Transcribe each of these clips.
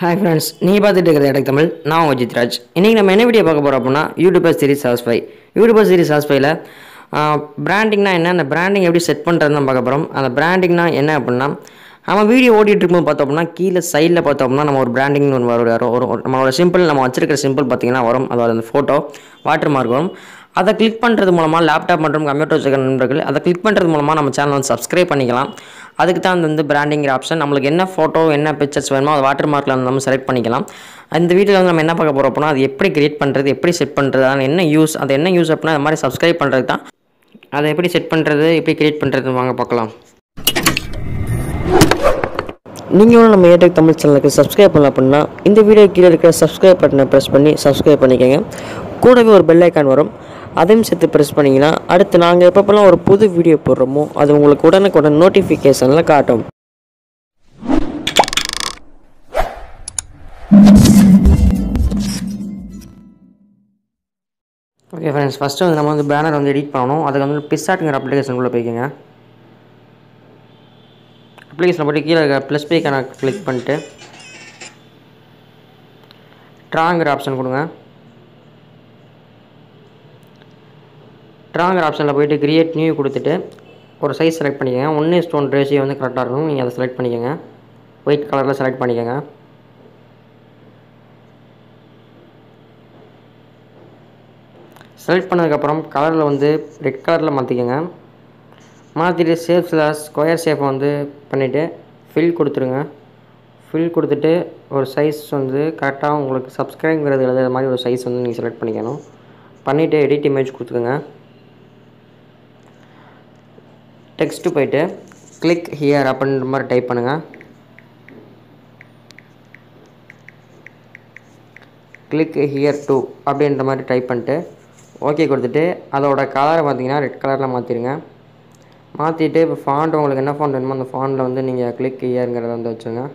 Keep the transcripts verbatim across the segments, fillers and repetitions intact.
Hi friends, நீங்க பார்த்துட்டு இருக்கிறது எனக்கு தமிழ். நான் உங்கள் ஜித்ராஜ். இன்றைக்கி நம்ம என்ன வீடியோ பார்க்க போகிறோம் அப்படின்னா YouTuber series has five YouTuber series has ஃபைவ்ல பிராண்டிங்னா என்ன, அந்த பிராண்டிங் எப்படி செட் பண்ணுறதுன்னு தான் பார்க்க போகிறோம். அந்த பிராண்டிங்னா என்ன அப்படின்னா, நம்ம வீடியோ ஓடிட்டு இருக்கும்போது பார்த்தோம் அப்படின்னா கீழே சைடில் பார்த்தோம் அப்படின்னா நம்ம ஒரு பிராண்டிங்னு ஒன்று வரும். ஒரு நம்மளோட சிம்பிள், நம்ம வச்சிருக்கிற சிம்பிள் பார்த்தீங்கன்னா வரும். அதோட அந்த ஃபோட்டோ வாட்டர் மார்க் வரும். அதை கிளிக் பண்ணுறது மூலமாக லேப்டாப் மற்றும் கம்ப்யூட்டர் வச்சுக்கிற நண்பர்கள் அதை கிளிக் பண்ணுறது மூலமாக நம்ம சேனல் வந்து சப்ஸ்கிரைப் பண்ணிக்கலாம். அதுக்கு தான் அந்த வந்து பிராண்டிங்கிற ஆப்ஷன். நம்மளுக்கு என்ன ஃபோட்டோ என்ன பிக்சர்ஸ் வேணுமோ அது வாட்டர் மார்க்கில் நம்ம செலக்ட் பண்ணிக்கலாம். அந்த வீடியோவில் வந்து நம்ம என்ன பார்க்க போகிறோம் அப்படின்னா, அது எப்படி கிரியேட் பண்ணுறது, எப்படி செட் பண்ணுறது, அது என்ன யூஸ், அது என்ன யூஸ் அப்படின்னா அது மாதிரி சப்ஸ்கிரைப் பண்ணுறது தான். அதை எப்படி செட் பண்ணுறது, எப்படி கிரியேட் பண்ணுறது வாங்க பார்க்கலாம். நீங்களும் நம்ம ஏடெக் தமிழ் சேனலுக்கு சப்ஸ்கிரைப் பண்ணல அப்படின்னா இந்த வீடியோ கீழே இருக்கிற சப்ஸ்கிரைப் பட்டனை ப்ரெஸ் பண்ணி சப்ஸ்கிரைப் பண்ணிக்கோங்க. கூடவே ஒரு பெல் ஐக்கான் வரும், அதையும் சேர்த்து ப்ரெஸ் பண்ணிங்கன்னா அடுத்து நாங்கள் எப்பப்பெல்லாம் ஒரு புது வீடியோ போடுறோமோ அது உங்களுக்கு உடனுக்குடன் நோட்டிஃபிகேஷனில் காட்டும். ஓகே ஃப்ரெண்ட்ஸ், ஃபஸ்ட்டு வந்து நம்ம வந்து பேனர் வந்து எடிட் பண்ணணும். அதுக்கு வந்து பிசாட்டுங்கிற அப்ளிகேஷனுக்குள்ளே போய்க்கோங்க. அப்ளிகேஷனை போய்ட்டு கீழே இருக்க ப்ளஸ் பைக்கான கிளிக் பண்ணிட்டு ட்ராங்கிற ஆப்ஷன் கொடுங்க. ட்ராங்கிற ஆப்ஷனில் போய்ட்டு கிரியேட் நியூ கொடுத்துட்டு ஒரு சைஸ் செலக்ட் பண்ணிக்கோங்க. ஒன்று ஸ்டோன் ரேஷியோ வந்து கரெக்டாக இருக்கும், நீங்கள் அதை செலக்ட் பண்ணிக்கோங்க. ஒயிட் கலரில் செலக்ட் பண்ணிக்கோங்க. செலக்ட் பண்ணதுக்கப்புறம் கலரில் வந்து ரெட் கலரில் மாற்றிக்கோங்க. மாற்றிட்டு ஷேப்ஸில் ஸ்கொயர் ஷேப்பை வந்து பண்ணிவிட்டு ஃபில் கொடுத்துருங்க. ஃபில் கொடுத்துட்டு ஒரு சைஸ் வந்து கரெக்டாக உங்களுக்கு சப்ஸ்கிரைப்ங்கிறது எழுதுற மாதிரி ஒரு சைஸ் வந்து நீங்கள் செலக்ட் பண்ணிக்கணும். பண்ணிவிட்டு எடிட் இமேஜ் கொடுத்துருங்க. டெக்ஸ்ட்டு போய்ட்டு கிளிக் ஹியர் அப்படின்ற மாதிரி டைப் பண்ணுங்கள். கிளிக் ஹியர் டூ அப்படின்ற மாதிரி டைப் பண்ணிட்டு ஓகே கொடுத்துட்டு அதோட கலரை பார்த்தீங்கன்னா ரெட் கலரில் மாற்றிடுங்க. மாற்றிட்டு இப்போ ஃபாண்ட் உங்களுக்கு என்ன ஃபாண்ட் வேணுமோ அந்த ஃபாண்டில் வந்து நீங்கள் கிளிக் ஹியருங்கிறத வந்து வச்சுருங்க.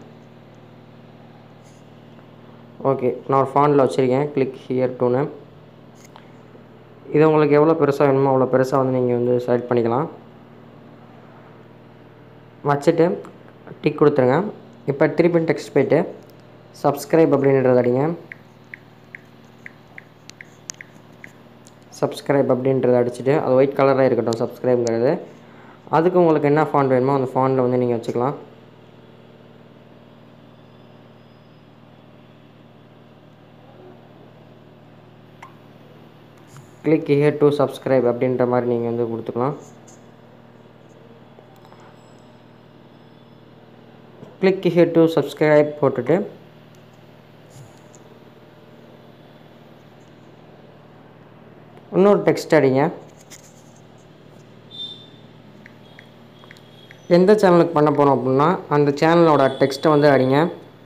ஓகே, நான் ஒரு ஃபாண்டில் வச்சுருக்கேன் கிளிக் ஹியர் டூன்னு. இது உங்களுக்கு எவ்வளோ பெருசாக வேணுமோ அவ்வளோ பெருசாக வந்து நீங்கள் வந்து செலக்ட் பண்ணிக்கலாம். வச்சுட்டு டிக் கொடுத்துருங்க. இப்போ திருப்பி டெக்ஸ்ட் போய்ட்டு சப்ஸ்கிரைப் அப்படின்றத அடிங்க. சப்ஸ்கிரைப் அப்படின்றத அடிச்சுட்டு அது ஒயிட் கலராக இருக்கட்டும் சப்ஸ்கிரைப்ங்கிறது. அதுக்கு உங்களுக்கு என்ன ஃபாண்ட் வேணுமோ அந்த ஃபாண்டில் வந்து நீங்கள் வச்சுக்கலாம். கிளிக் ஹியர் டு சப்ஸ்கிரைப் அப்படின்ற மாதிரி நீங்கள் வந்து கொடுத்துக்கலாம். கிளிக் ஹியர் டு சப்ஸ்கிரைப் போட்டுட்டு இன்னொரு டெக்ஸ்ட் அடிங்க. எந்த சேனலுக்கு பண்ண போகிறோம் அப்படின்னா அந்த சேனலோட டெக்ஸ்ட்டை வந்து அடிங்க.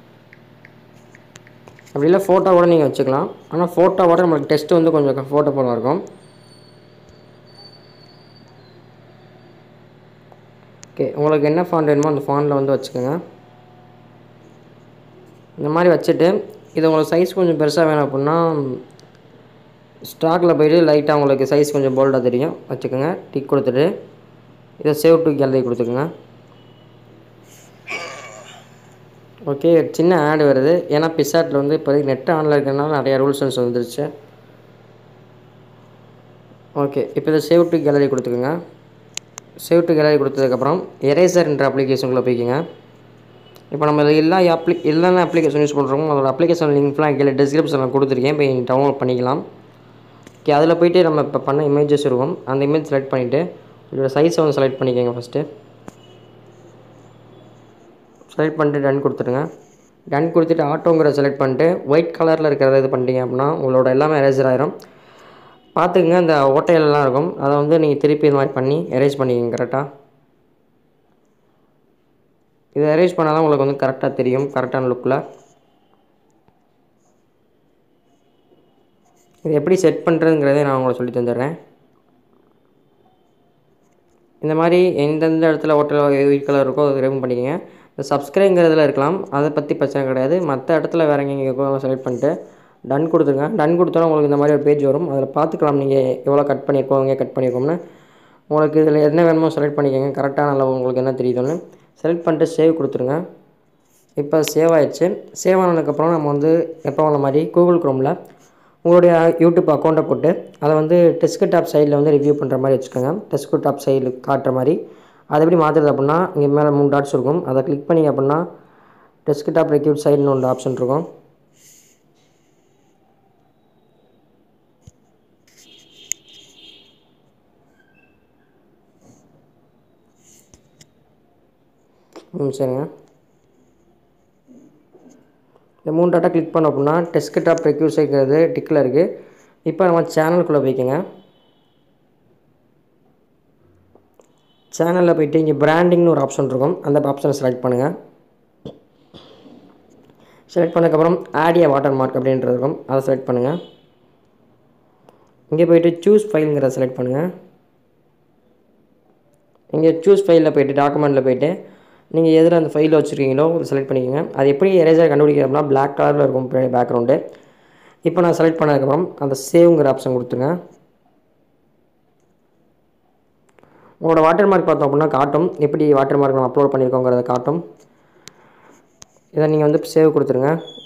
அப்படி இல்லை ஃபோட்டோவோட நீங்கள் வச்சுக்கலாம். ஆனால் ஃபோட்டோவோட நம்மளுக்கு டெக்ஸ்ட்டு வந்து கொஞ்சம் ஃபோட்டோ போல இருக்கும். ஓகே, உங்களுக்கு என்ன ஃபாண்ட் வேணுமோ அந்த ஃபாண்டில் வந்து வச்சுக்கோங்க. இந்த மாதிரி வச்சுட்டு இது உங்களுக்கு சைஸ் கொஞ்சம் பெருசாக வேணும் அப்படின்னா ஸ்டாக்கில் போய்ட்டு லைட்டாக உங்களுக்கு சைஸ் கொஞ்சம் போல்டாக தெரியும் வச்சுக்கோங்க. டிக் கொடுத்துட்டு இதை சேவ் டு கேலரி கொடுத்துக்கோங்க. ஓகே, சின்ன ஆடு வருது ஏன்னா பிசாட்டில் வந்து இப்போதைக்கு நெட் ஆனில் இருக்கிறதுனால நிறையா ரூல்ஸ் வந்துருச்சு. ஓகே, இப்போ இதை சேவ் டு கேலரி கொடுத்துக்கோங்க. சேவ் டு கேலரி கொடுத்ததுக்கப்புறம் எரேசர்ன்ற அப்ளிகேஷனுக்குள்ளே போய்க்குங்க. இப்போ நம்ம இது எல்லா அப்ளி எல்லா அப்ளிகேஷன் யூஸ் பண்ணுறோமோ அதோட அப்ளிகேஷன் லிங்க்லாம் கீழே டிஸ்கிரிப்ஷனில் கொடுத்துருக்கேன், போய் டவுன்லோட் பண்ணிக்கலாம். ஓகே, அதில் போய்ட்டு நம்ம இப்போ பண்ண இமேஜஸ் இருக்கும். அந்த இமேஜ் செலக்ட் பண்ணிவிட்டு இதோட சைஸை வந்து செலக்ட் பண்ணிக்கோங்க. ஃபஸ்ட்டு செலக்ட் பண்ணிட்டு டன் கொடுத்துருங்க. டன் கொடுத்துட்டு ஆட்டோங்கிறத செலக்ட் பண்ணிட்டு ஒயிட் கலரில் இருக்கிறத இது பண்ணிட்டீங்க அப்படின்னா உங்களோட எல்லாமே எரேசர் ஆயிரும். பார்த்துக்குங்க, இந்த ஓட்டையெல்லாம் இருக்கும் அதை வந்து நீங்கள் திருப்பி இது மாதிரி பண்ணி எரேஸ் பண்ணிக்கோங்க கரெக்டாக. இதை எரேஸ் பண்ணால் தான் உங்களுக்கு வந்து கரெக்டாக தெரியும், கரெக்டான லுக்கில். இது எப்படி செட் பண்ணுறதுங்கிறதே நான் உங்களுக்கு சொல்லி தந்துடுறேன். இந்த மாதிரி எந்தெந்த இடத்துல ஓட்டல் ஒயிட் கலர் இருக்கோ அதை ரிமூவ் பண்ணிக்கோங்க. இந்த சப்ஸ்கிரைப்ங்கிறதுல இருக்கலாம், அதை பற்றி பிரச்சனை கிடையாது. மற்ற இடத்துல வேறு எங்கே செலக்ட் பண்ணிட்டு டன் கொடுத்துருங்க. டன் கொடுத்தோன்னா உங்களுக்கு இந்த மாதிரி ஒரு பேஜ் வரும். அதில் பார்த்துக்கலாம் நீங்கள் எவ்வளோ கட் பண்ணியிருக்கோம், எங்கே கட் பண்ணியிருக்கோம்னு. உங்களுக்கு இதில் என்ன வேணுமோ செலக்ட் பண்ணிக்கோங்க, கரெக்டான அளவு உங்களுக்கு என்ன தெரியுதுன்னு செலக்ட் பண்ணிட்டு சேவ் கொடுத்துருங்க. இப்போ சேவ் ஆயிடுச்சு. சேவ் ஆனதுக்கப்புறம் நம்ம வந்து எப்போ உள்ள மாதிரி கூகுள் குரோமில் உங்களுடைய யூடியூப் அக்கௌண்ட்டை போட்டு அதை வந்து டெஸ்க்டாப் சைடில் வந்து ரிவ்யூ பண்ணுற மாதிரி வச்சுக்கோங்க. டெஸ்க்டாப் சைடில் காட்டுற மாதிரி அதை எப்படி மாற்றுறது அப்படின்னா, இங்கே மேலே மூணு டாட்ஸ் இருக்கும். அதை கிளிக் பண்ணி அப்படின்னா டெஸ்க்டாப் ரிவ்யூ சைடுன்னு ஒன்று ஆப்ஷன் இருக்கும். ம் சரிங்க. இந்த மூணு டாட்டா கிளிக் பண்ணோம் அப்படின்னா டெஸ்க்டாப் ரெக்யூஸுங்கிறது டிக்கில் இருக்குது. இப்போ நம்ம சேனலுக்குள்ளே போய்க்கோங்க. சேனலில் போய்ட்டு இங்கே பிராண்டிங்னு ஒரு ஆப்ஷன் இருக்கும். அந்த ஆப்ஷனை செலக்ட் பண்ணுங்கள். செலக்ட் பண்ணதுக்கப்புறம் ஆட் எ வாட்டர் மார்க் அப்படின்றது இருக்கும். அதை செலக்ட் பண்ணுங்கள். இங்கே போய்ட்டு சூஸ் ஃபைலுங்கிறத செலக்ட் பண்ணுங்கள். இங்கே சூஸ் ஃபைலில் போய்ட்டு டாக்குமெண்ட்டில் போய்ட்டு நீங்கள் எதில் அந்த ஃபைலில் வச்சுருக்கீங்களோ அதை செலக்ட் பண்ணிக்கோங்க. அது எப்படி எரேசர் கண்டுபிடிக்கிறது அப்படின்னா பிளாக் கலரில் இருக்கும் பேக்ரவுண்டு. இப்போ நான் செலக்ட் பண்ணதுக்கப்புறம் அந்த சேவ்ங்கிற ஆப்ஷன் கொடுத்துருங்க. உங்களோட வாட்டர் மார்க் பார்த்தோம் அப்படின்னா காட்டும். எப்படி வாட்டர் மார்க் நம்ம அப்லோட் பண்ணியிருக்கோங்கிறத காட்டும். இதை நீங்கள் வந்து சேவ் கொடுத்துருங்க.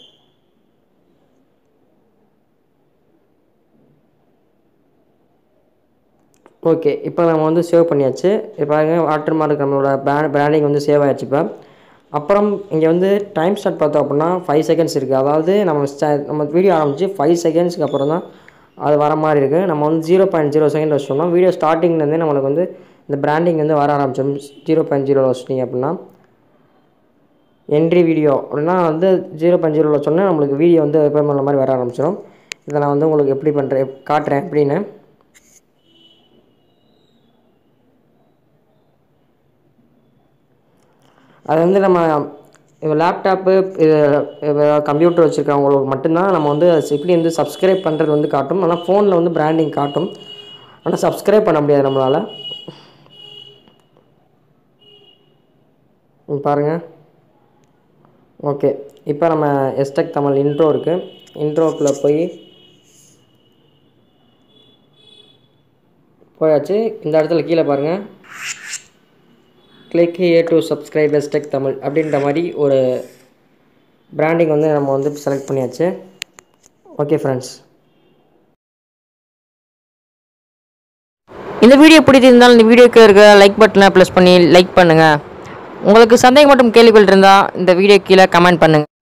ஓகே, இப்போ நம்ம வந்து சேவ் பண்ணியாச்சு. இப்போ பாருங்கள் வாட்டர் மார்க் நம்மளோட பிராண்ட் பிராண்டிங் வந்து சேவ் ஆகிடுச்சு. இப்போ அப்புறம் இங்கே வந்து டைம் ஸ்டார்ட் பார்த்தோம் அப்படின்னா ஃபைவ் செகண்ட்ஸ் இருக்குது. அதாவது நம்ம நம்ம வீடியோ ஆரம்பித்து ஃபைவ் செகண்ட்ஸ்க்கு அப்புறம் தான் அது வர மாதிரி இருக்குது. நம்ம வந்து ஜீரோ பாயிண்ட் ஜீரோ செகண்ட் வச்சோம்னா வீடியோ ஸ்டார்டிங்லேருந்தே நம்மளுக்கு வந்து இந்த பிராண்டிங் வந்து வர ஆரம்பிச்சோம். ஜீரோ பாயிண்ட் ஜீரோ வச்சிட்டிங்க அப்படின்னா என்ட்ரி வீடியோ அப்படின்னா வந்து ஜீரோ பாயிண்ட் ஜீரோவில் வச்சோன்னா நம்மளுக்கு வீடியோ வந்து எப்போ அந்த மாதிரி வர ஆரம்பிச்சிடும். இதை நான் வந்து உங்களுக்கு எப்படி பண்ணுறேன் காட்டுறேன் அப்படின்னு. அது வந்து நம்ம லேப்டாப்பு கம்ப்யூட்டர் வச்சுருக்கவங்களுக்கு மட்டும்தான் நம்ம வந்து எப்படி வந்து சப்ஸ்கிரைப் பண்ணுறது வந்து காட்டும். ஆனால் ஃபோனில் வந்து பிராண்டிங் காட்டும். ஆனால் சப்ஸ்கிரைப் பண்ண முடியாது நம்மளால். பாருங்கள். ஓகே, இப்போ நம்ம எஸ்டெக் தமிழ் இன்ட்ரோ இருக்குது. இன்ட்ரோக்குள்ளே போய் போயாச்சு. இந்த இடத்துல கீழே பாருங்கள், click here to subscribe S Tech Tamil அப்படின்ற மாதிரி ஒரு பிராண்டிங் வந்து நம்ம வந்து செலக்ட் பண்ணியாச்சு. ஓகே ஃப்ரெண்ட்ஸ், இந்த வீடியோ பிடித்திருந்தால் இந்த வீடியோக்கு இருக்க லைக் பட்டனை ப்ரெஸ் பண்ணி லைக் பண்ணுங்கள். உங்களுக்கு சந்தேகம் மற்றும் கேள்விகள் இருந்தால் இந்த வீடியோ கீழே கமெண்ட் பண்ணுங்கள்.